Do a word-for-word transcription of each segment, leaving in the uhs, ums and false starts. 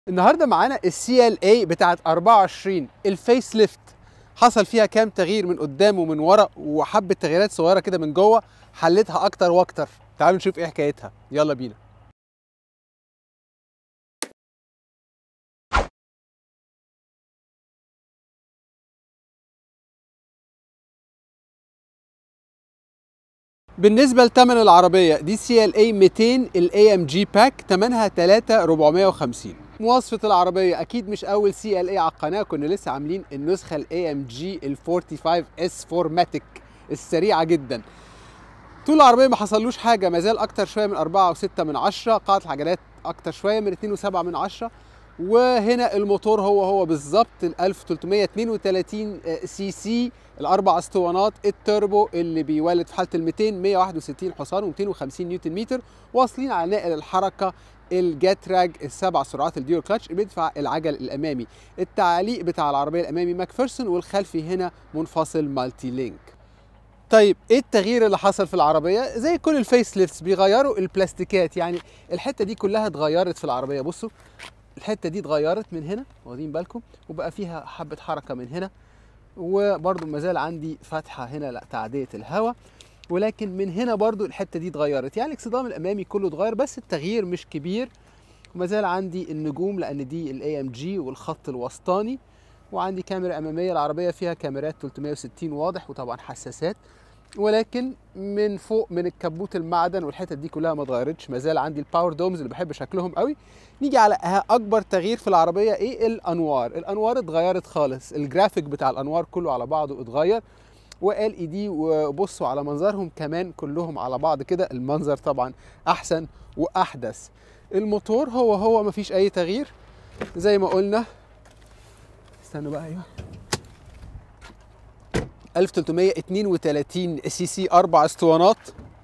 النهارده معانا السي ال اي بتاعت أربعة وعشرين الفيس ليفت. حصل فيها كام تغيير من قدام ومن ورا وحبه تغييرات صغيره كده من جوه، حلتها اكتر واكتر. تعالوا نشوف ايه حكايتها، يلا بينا. بالنسبه لثمن العربيه دي سي ال اي مئتين الاي ام جي باك، ثمنها ثلاثة آلاف وأربعمائة وخمسين. مواصفه العربيه اكيد مش اول سي ال اي على القناه، كنا لسه عاملين النسخه الاي ام جي ال خمسة وأربعين اس فورماتيك السريعه جدا. طول العربيه ما حصلوش حاجه، ما زال اكتر شويه من أربعة وستة من عشرة، قاعده العجلات اكتر شويه من اتنين وسبعة من عشرة، وهنا الموتور هو هو بالظبط ال ألف وثلاثمائة واثنين وثلاثين سي سي، الاربع اسطوانات التوربو اللي بيولد في حاله ال مئتين مئة وواحد وستين حصان ومئتين وخمسين نيوتن متر، واصلين على ناقل الحركه الجات راج السبع سرعات الديور كلاتش بيدفع العجل الامامي. التعليق بتاع العربيه الامامي ماكفيرسون، والخلفي هنا منفصل مالتي لينك. طيب ايه التغيير اللي حصل في العربيه؟ زي كل الفيس ليفتس بيغيروا البلاستيكات، يعني الحته دي كلها اتغيرت في العربيه. بصوا الحته دي اتغيرت من هنا، واخدين بالكم، وبقى فيها حبه حركه من هنا، وبرده ما زال عندي فتحه هنا لا تعديه الهواء، ولكن من هنا برده الحته دي اتغيرت. يعني الاكسدام الامامي كله اتغير بس التغيير مش كبير. وما زال عندي النجوم لان دي الاي ام جي والخط الوسطاني، وعندي كاميرا اماميه. العربيه فيها كاميرات ثلاثمائة وستين واضح وطبعا حساسات، ولكن من فوق من الكبوت المعدن والحتت دي كلها ما اتغيرتش. ما زال عندي الباور دومز اللي بحب شكلهم قوي. نيجي على اكبر تغيير في العربيه، ايه؟ الانوار. الانوار اتغيرت خالص، الجرافيك بتاع الانوار كله على بعضه اتغير، وال اي دي. وبصوا على منظرهم كمان كلهم على بعض كده، المنظر طبعا احسن واحدث. الموتور هو هو مفيش اي تغيير زي ما قلنا. استنوا بقى، ايوه، ألف وثلاثمائة واثنين وثلاثين سي سي، اربع اسطوانات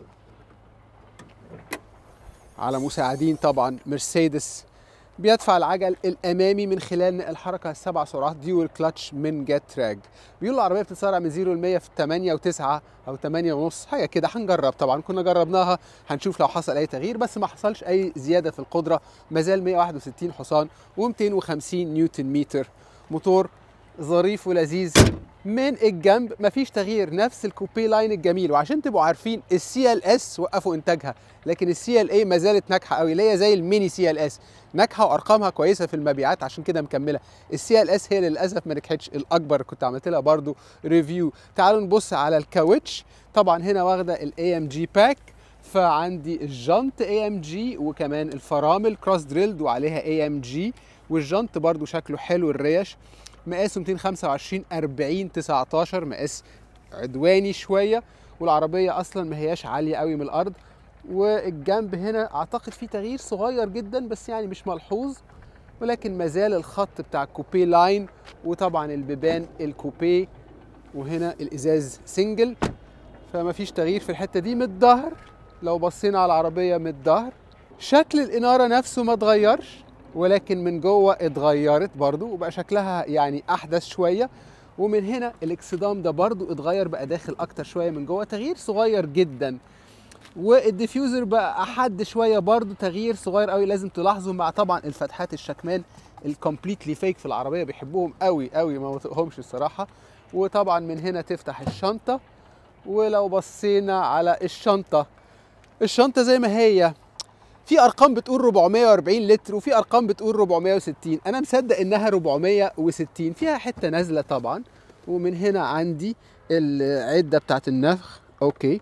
على مساعدين طبعا مرسيدس. بيدفع العجل الامامي من خلال الحركه السبع سرعات ديول كلاتش من جات راج. بيقول العربيه بتتسارع من صفر ل مية في ثمانية وتسعة او ثمانية ونص حاجه كده. هنجرب طبعا، كنا جربناها، هنشوف لو حصل اي تغيير، بس ما حصلش اي زياده في القدره. ما زال مئة وواحد وستين حصان ومئتين وخمسين نيوتن متر. موتور ظريف ولذيذ. من الجنب مفيش تغيير، نفس الكوبي لاين الجميل. وعشان تبقوا عارفين السي ال اس وقفوا انتاجها، لكن السي ال اي ما زالت ناجحه قوي، اللي هي زي الميني سي ال اس، ناجحه وارقامها كويسه في المبيعات، عشان كده مكمله. السي ال اس هي اللي للاسف ما نجحتش، الاكبر كنت عملت لها برضو ريفيو. تعالوا نبص على الكاوتش. طبعا هنا واخده الاي ام جي باك، فعندي الجنط اي ام جي، وكمان الفرامل كروس دريلد وعليها اي ام جي، والجنط برضو شكله حلو. الريش مقاسه مئتين وخمسة وعشرين أربعين تسعتاشر، مقاس عدواني شويه، والعربيه اصلا ما هياش عاليه قوي من الارض. والجنب هنا اعتقد فيه تغيير صغير جدا بس يعني مش ملحوظ، ولكن ما زال الخط بتاع الكوبي لاين، وطبعا البيبان الكوبي، وهنا الازاز سنجل، فما فيش تغيير في الحته دي. من الظهر لو بصينا على العربيه من الظهر، شكل الاناره نفسه ما اتغيرش، ولكن من جوه اتغيرت برضو وبقى شكلها يعني احدث شويه. ومن هنا الاكسدام ده برضو اتغير، بقى داخل اكتر شويه من جوه، تغيير صغير جدا. والديفيوزر بقى احد شويه، برضو تغيير صغير قوي لازم تلاحظوا، مع طبعا الفتحات الشكمان الكومبليتلي فيك في العربيه، بيحبوهم قوي قوي، ما بطيقهمش الصراحه. وطبعا من هنا تفتح الشنطه، ولو بصينا على الشنطه، الشنطه زي ما هي، في ارقام بتقول أربعمائة وأربعين لتر وفي ارقام بتقول أربعمائة وستين، انا مصدق انها أربعمائة وستين. فيها حته نازله طبعا. ومن هنا عندي العده بتاعت النفخ، اوكي.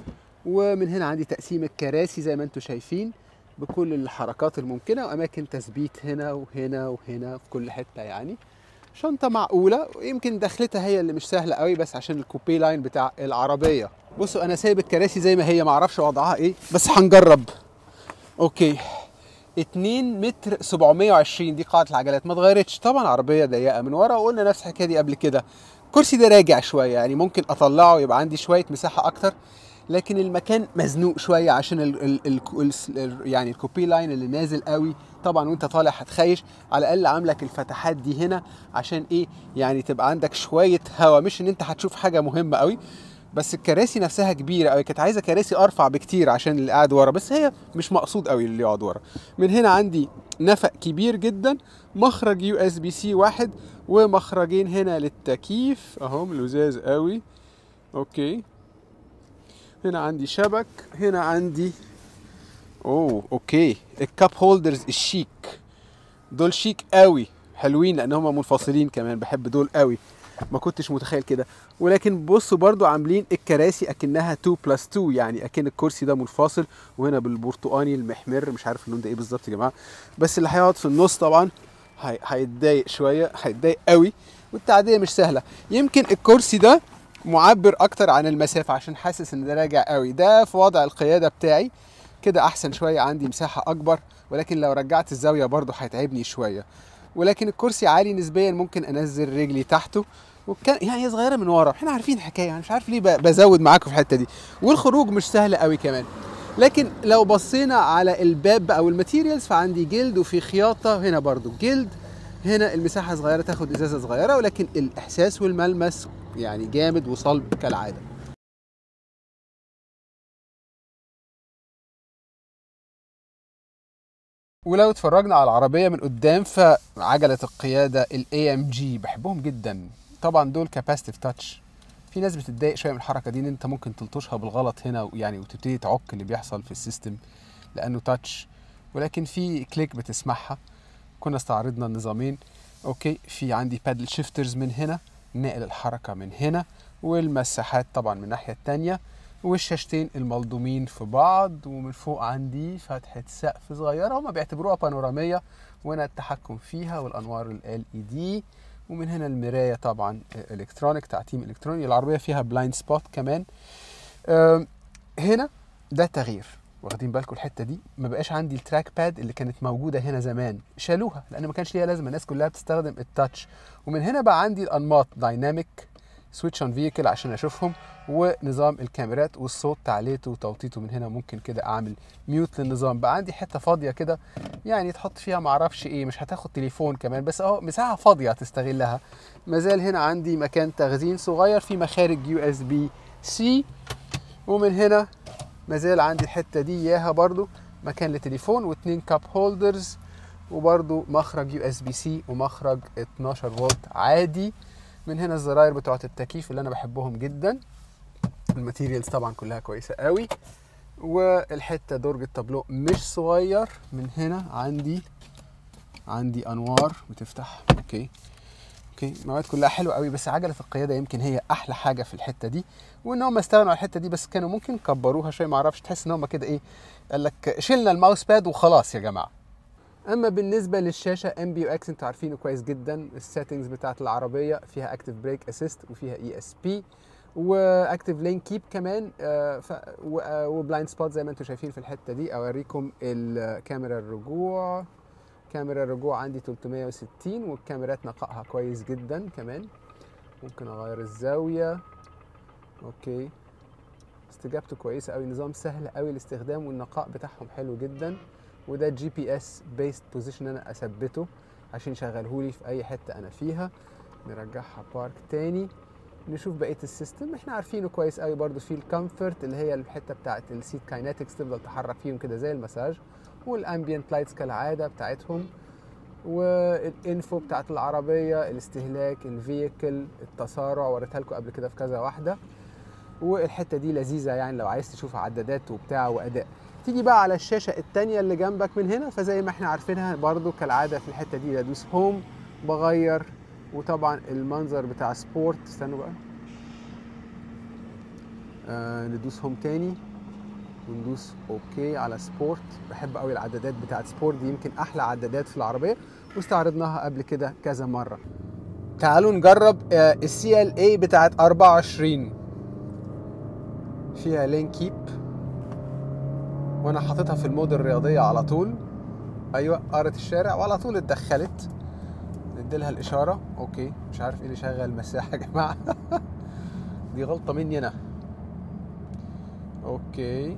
ومن هنا عندي تقسيم الكراسي زي ما انتم شايفين بكل الحركات الممكنه، واماكن تثبيت هنا وهنا وهنا في كل حته. يعني شنطه معقوله، ويمكن دخلتها هي اللي مش سهله قوي بس عشان الكوبي لاين بتاع العربيه. بصوا انا سايب الكراسي زي ما هي، معرفش وضعها ايه بس هنجرب. اوكي، اتنين متر سبعمائة وعشرين دي قاعده العجلات، ما اتغيرتش. طبعا عربيه ضيقه من ورا، وقلنا نفس الحكايه دي قبل كده. الكرسي ده راجع شويه، يعني ممكن اطلعه يبقى عندي شويه مساحه اكتر، لكن المكان مزنوق شويه عشان ال ال ال ال يعني الكوبي لاين اللي نازل قوي. طبعا وانت طالع هتخيش، على الاقل عاملك الفتحات دي هنا عشان ايه؟ يعني تبقى عندك شويه هوا، مش ان انت هتشوف حاجه مهمه قوي. بس الكراسي نفسها كبيره قوي، كانت عايزه كراسي ارفع بكتير عشان اللي قاعد ورا، بس هي مش مقصود قوي اللي يقعد ورا. من هنا عندي نفق كبير جدا، مخرج يو اس بي سي واحد، ومخرجين هنا للتكييف اهم لزاز قوي. اوكي، هنا عندي شبك، هنا عندي اوه اوكي الكاب هولدرز الشيك، دول شيك قوي، حلوين لان هم منفصلين كمان، بحب دول قوي، ما كنتش متخيل كده. ولكن بصوا برضو عاملين الكراسي اكنها اتنين بلس اتنين، يعني اكن الكرسي ده منفصل، وهنا بالبرتقاني المحمر، مش عارف اللون ده ايه بالظبط يا جماعه، بس اللي هيقعد في النص طبعا هيتضايق شويه، هيتضايق قوي، والتعديه مش سهله. يمكن الكرسي ده معبر اكتر عن المسافه عشان حاسس ان ده راجع قوي، ده في وضع القياده بتاعي كده احسن شويه، عندي مساحه اكبر، ولكن لو رجعت الزاويه برضو هيتعبني شويه. ولكن الكرسي عالي نسبيا، ممكن انزل رجلي تحته، وكان يعني هي صغيره من ورا، احنا عارفين الحكايه، يعني مش عارف ليه بزود معاكم في الحته دي. والخروج مش سهل قوي كمان. لكن لو بصينا على الباب او الماتيريالز، فعندي جلد وفي خياطه، هنا برضو جلد، هنا المساحه صغيره تاخد ازازه صغيره، ولكن الاحساس والملمس يعني جامد وصلب كالعاده. ولو اتفرجنا على العربية من قدام، فعجلة القيادة ال إيه إم جي بحبهم جدا طبعا، دول كاباسيتيف تاتش. في ناس بتتضايق شوية من الحركة دي، ان انت ممكن تلطشها بالغلط هنا يعني، وتبتدي تعك اللي بيحصل في السيستم لانه تاتش، ولكن في كليك بتسمعها. كنا استعرضنا النظامين. اوكي، في عندي بادل شيفترز من هنا، نقل الحركة من هنا، والمساحات طبعا من الناحية التانية، والشاشتين الملضومين في بعض، ومن فوق عندي فتحة سقف صغيرة، هما بيعتبروها بانورامية، وهنا التحكم فيها والأنوار ال إل إي دي، ومن هنا المراية طبعا الكترونيك، تعتيم الكتروني. العربية فيها بلايند سبوت كمان. هنا ده تغيير، واخدين بالكم الحته دي، ما بقاش عندي التراك باد اللي كانت موجوده هنا زمان، شالوها لان ما كانش ليها لازمه، الناس كلها بتستخدم التاتش. ومن هنا بقى عندي الانماط دايناميك، سويتش اون فيكل عشان اشوفهم، ونظام الكاميرات والصوت تعليته وتوطيته. من هنا ممكن كده اعمل ميوت للنظام. بقى عندي حته فاضيه كده يعني تحط فيها معرفش ايه، مش هتاخد تليفون كمان، بس اهو مساحه فاضيه تستغلها. مازال هنا عندي مكان تخزين صغير، في مخارج يو اس بي سي، ومن هنا مازال عندي الحته دي اياها برضو مكان لتليفون، واتنين كاب هولدرز، وبرضو مخرج يو اس بي سي ومخرج اتناشر فولت عادي. من هنا الزراير بتوعه التكييف اللي انا بحبهم جدا، الماتيريالز طبعا كلها كويسه قوي. والحته درج التابلو مش صغير. من هنا عندي عندي انوار بتفتح. اوكي اوكي المواد كلها حلوه قوي، بس عجله القياده يمكن هي احلى حاجه في الحته دي، وان هم استغنوا على الحته دي، بس كانوا ممكن كبروها شويه، ما اعرفش، تحس ان هم كده ايه، قال لك شلنا الماوس باد وخلاص يا جماعه. اما بالنسبه للشاشه ام بي يو اكس انتوا عارفينه كويس جدا، السيتنجز بتاعت العربيه فيها اكتيف بريك اسيست، وفيها اي اس بي، واكتيف لين كيب كمان، وبلايند سبوت زي ما انتم شايفين في الحته دي. اوريكم الكاميرا الرجوع، كاميرا الرجوع عندي تلتمية وستين، والكاميرات نقائها كويس جدا كمان. ممكن اغير الزاويه. اوكي، استجابته كويسه قوي، نظام سهل قوي الاستخدام، والنقاء بتاعهم حلو جدا. وده جي بي اس بيست بوزيشن، انا اثبته عشان يشغلهولي في اي حته انا فيها. نرجعها بارك تاني، نشوف بقيه السيستم. احنا عارفينه كويس قوي برضو. في الكمفورت اللي هي الحته بتاعت السيت كايناتكس، تفضل تحرك فيهم كده زي المساج، والامبيانت لايتس كالعاده بتاعتهم، والانفو بتاعت العربيه، الاستهلاك، الفيكل، التسارع، وريتها لكم قبل كده في كذا واحده. والحته دي لذيذه يعني لو عايز تشوف عدادات وبتاع واداء. تيجي بقى على الشاشه الثانيه اللي جنبك من هنا، فزي ما احنا عارفينها برضو كالعاده في الحته دي بدوس هوم بغير، وطبعا المنظر بتاع سبورت. استنوا بقى، آه ندوس هوم تاني وندوس اوكي على سبورت. بحب قوي العدادات بتاعت سبورت دي، يمكن احلى عدادات في العربيه، واستعرضناها قبل كده كذا مره. تعالوا نجرب السي ال اي بتاعت اربعة وعشرين، فيها لين كيب، وانا حاططها في المود الرياضيه على طول. ايوه قرت الشارع وعلى طول اتدخلت. نديلها الاشاره. اوكي، مش عارف ايه اللي شغل المساحه يا جماعه دي غلطه مني انا. اوكي،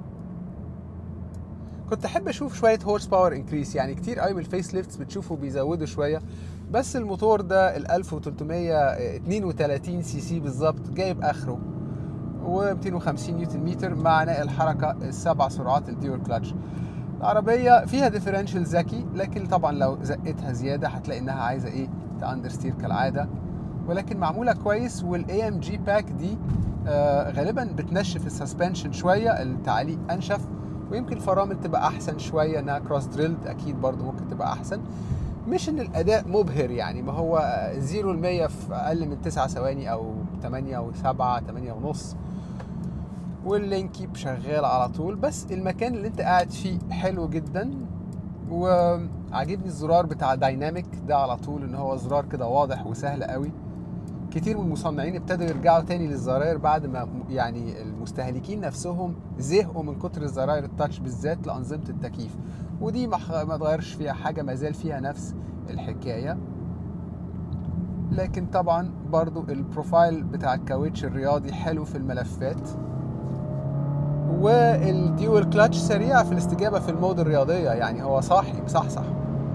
كنت احب اشوف شويه هورس باور انكريس، يعني كتير قوي من الفيس ليفتس بتشوفوا بيزودوا شويه، بس الموتور ده ال ألف وتلتمية واتنين وتلاتين سي سي بالظبط جايب اخره. ومئتين وخمسين نيوتن متر مع نقل الحركه السبع سرعات الديول كلاتش. العربيه فيها ديفرنشال ذكي، لكن طبعا لو زقتها زياده هتلاقي انها عايزه ايه تاندرستير كالعاده، ولكن معموله كويس. والاي ام جي باك دي آه غالبا بتنشف السسبنشن شويه، التعليق انشف، ويمكن الفرامل تبقى احسن شويه انها كروس دريلد، اكيد برضو ممكن تبقى احسن. مش ان الاداء مبهر يعني، ما هو زيرو المية في اقل من تسعة ثواني او تمانية وسبعة تمانية ونص، واللين كيب شغال على طول. بس المكان اللي انت قاعد فيه حلو جدا، وعجبني الزرار بتاع دايناميك ده على طول، ان هو زرار كده واضح وسهل قوي. كتير من المصنعين ابتدوا يرجعوا تاني للزراير بعد ما يعني المستهلكين نفسهم زهقوا من كتر الزراير التاتش بالذات لأنظمة التكييف، ودي ما تغيرش فيها حاجة، ما زال فيها نفس الحكاية. لكن طبعا برضو البروفايل بتاع الكاوتش الرياضي حلو في الملفات، والديول كلاتش سريع في الاستجابة في المود الرياضية، يعني هو صاحي مصحصح.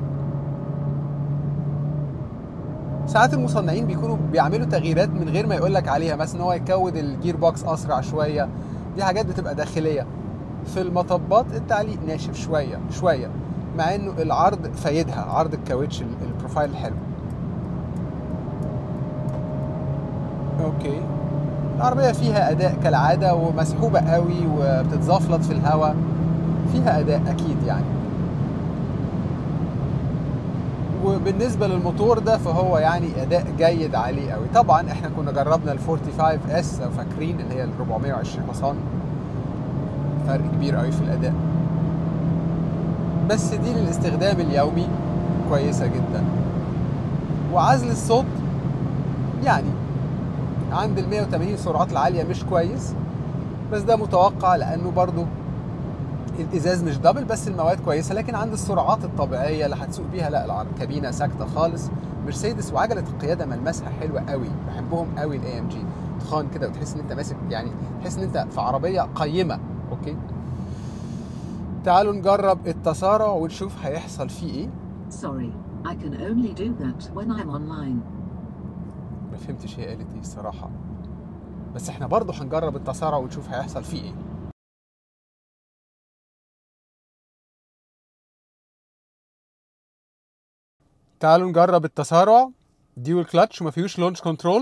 ساعات المصنعين بيكونوا بيعملوا تغييرات من غير ما يقولك عليها، مثلا هو يكود الجير بوكس اسرع شويه، دي حاجات بتبقى داخليه. في المطبات التعليق ناشف شويه شويه، مع انه العرض فايدها، عرض الكاوتش البروفايل الحلو. اوكي، العربيه فيها اداء كالعاده، ومسحوبه قوي وبتتزفلط في الهواء، فيها اداء اكيد يعني. وبالنسبه للموتور ده فهو يعني اداء جيد عليه قوي. طبعا احنا كنا جربنا ال خمسة وأربعين اس لو فاكرين، اللي هي ال أربعمية وعشرين حصان، فرق كبير قوي في الاداء. بس دي للاستخدام اليومي كويسه جدا. وعزل الصوت يعني عند ال مية وتمانين سرعات العاليه مش كويس، بس ده متوقع لانه برضو الازاز مش دبل، بس المواد كويسه. لكن عند السرعات الطبيعيه اللي هتسوق بيها لا، الكابينه ساكته خالص. مرسيدس وعجله القياده ملمسها حلوه قوي، بحبهم قوي الاي ام جي، تخان كده وتحس ان انت ماسك، يعني تحس ان انت في عربيه قيمه. اوكي، تعالوا نجرب التسارع ونشوف هيحصل فيه ايه. Sorry, I can only do that when I'm online. ما فهمتش هي قالت ايه الصراحه، بس احنا برضو هنجرب التسارع ونشوف هيحصل فيه ايه. تعالوا نجرب التسارع. ديول كلاتش وما فيهوش لونش كنترول.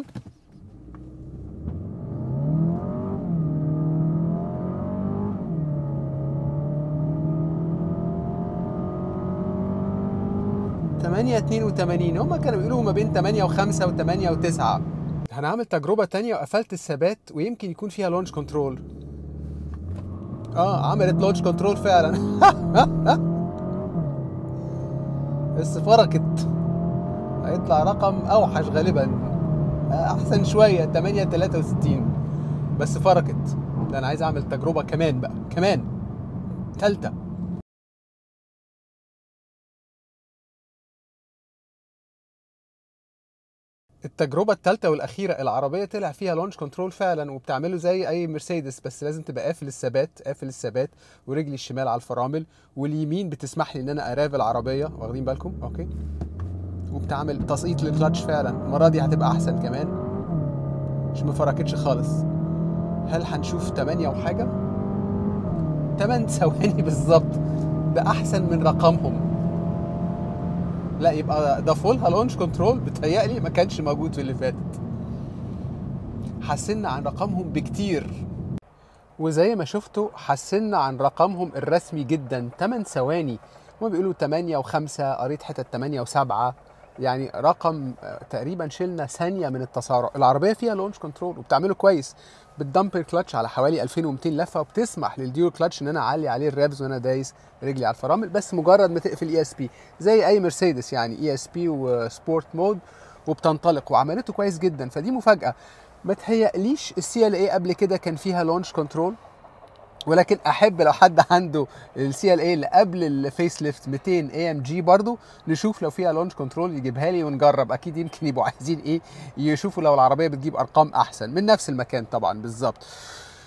تمانية اتنين وتمانين، هما كانوا بيقولوا ما بين تمانية وخمسة وتمانية وتسعة. هنعمل تجربة تانية وقفلت الثبات ويمكن يكون فيها لونش كنترول. اه عملت لونش كنترول فعلا. بس فرقت، هيطلع رقم اوحش غالبا، احسن شويه تمانية تلاتة وستين، بس فرقت. ده انا عايز اعمل تجربه كمان بقى، كمان ثالثه. التجربه الثالثه والاخيره، العربيه طلع فيها لونش كنترول فعلا، وبتعمله زي اي مرسيدس، بس لازم تبقى قافل الثبات، قافل الثبات ورجلي الشمال على الفرامل، واليمين بتسمح لي ان انا ارافل العربيه، واخدين بالكم؟ اوكي، وبتعمل تسقيط للكلاتش فعلا. المره دي هتبقى احسن كمان، مش مفركتش خالص. هل هنشوف تمانية وحاجه؟ تمن ثواني بالظبط، ده احسن من رقمهم. لا يبقى ده فولها لونش كنترول، بتهيألي ما كانش موجود في اللي فاتت. حسنا عن رقمهم بكتير، وزي ما شفتوا حسنا عن رقمهم الرسمي جدا، تمن ثواني. هما بيقولوا تمانية وخمسة، قريت حتة تمانية وسبعة، يعني رقم تقريبا شلنا ثانية من التسارع. العربية فيها لونش كنترول وبتعمله كويس، بتدمبر كلاتش على حوالي ألفين ومتين لفة، وبتسمح للديول كلاتش ان انا اعلي عليه الرابز وانا دايس رجلي على الفرامل، بس مجرد ما تقفل اي اس بي زي اي مرسيدس، يعني اي اس بي وسبورت مود، وبتنطلق. وعملته كويس جدا، فدي مفاجأة. ما تهيأليش السي ال اي قبل كده كان فيها لونش كنترول، ولكن احب لو حد عنده السي ال اي اللي قبل الفيس ليفت ميتين اي ام جي برضو، نشوف لو فيها لونش كنترول يجيبها لي ونجرب. اكيد يمكن يبقوا عايزين ايه، يشوفوا لو العربيه بتجيب ارقام احسن من نفس المكان طبعا بالظبط.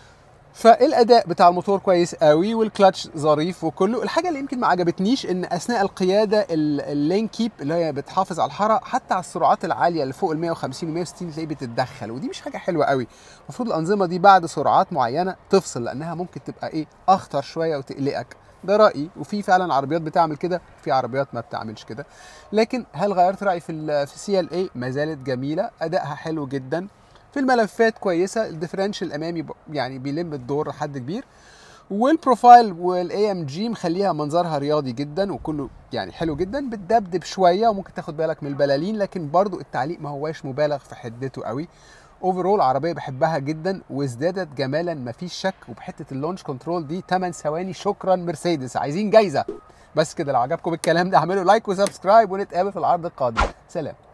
فالاداء بتاع الموتور كويس قوي والكلاتش ظريف وكله. الحاجه اللي يمكن ما عجبتنيش ان اثناء القياده اللين كيب اللي هي بتحافظ على الحراره حتى على السرعات العاليه اللي فوق ال مية وخمسين و مية وستين تلاقيه بتتدخل، ودي مش حاجه حلوه قوي. المفروض الانظمه دي بعد سرعات معينه تفصل لانها ممكن تبقى ايه اخطر شويه وتقلقك. ده رايي، وفي فعلا عربيات بتعمل كده وفي عربيات ما بتعملش كده. لكن هل غيرت رايي في ال في سي ال اي؟ ما زالت جميله، ادائها حلو جدا، في الملفات كويسه، الديفرنشال الامامي يعني بيلم الدور لحد كبير، والبروفايل والاي ام جي مخليها منظرها رياضي جدا وكله يعني حلو جدا. بتدبدب شويه وممكن تاخد بالك من البلالين، لكن برضو التعليق ما هواش مبالغ في حدته قوي. اوفرول عربيه بحبها جدا وازدادت جمالا مفيش شك. وبحته اللونش كنترول دي ثمانية ثواني، شكرا مرسيدس، عايزين جايزه. بس كده، لو عجبكم الكلام ده اعملوا لايك وسبسكرايب ونتقابل في العرض القادم. سلام.